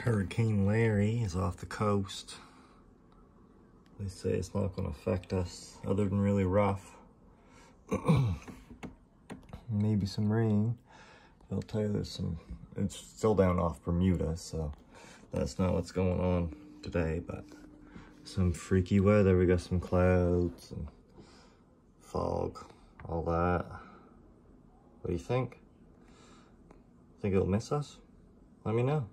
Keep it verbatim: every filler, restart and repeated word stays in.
Hurricane Larry is off the coast. They say it's not going to affect us other than really rough. Maybe some rain. I'll tell you there's some, it's still down off Bermuda, so that's not what's going on today, but some freaky weather. We got some clouds and fog, all that. What do you think? Think it'll miss us? Let me know.